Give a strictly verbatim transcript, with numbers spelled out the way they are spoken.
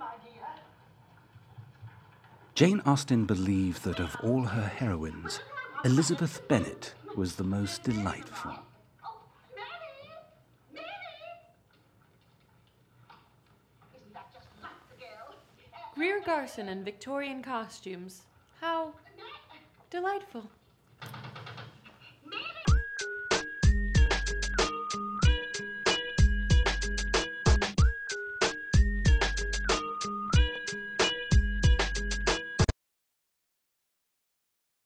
Jane Austen believed that of all her heroines, Elizabeth Bennet was the most delightful. Greer Garson in Victorian costumes. How delightful.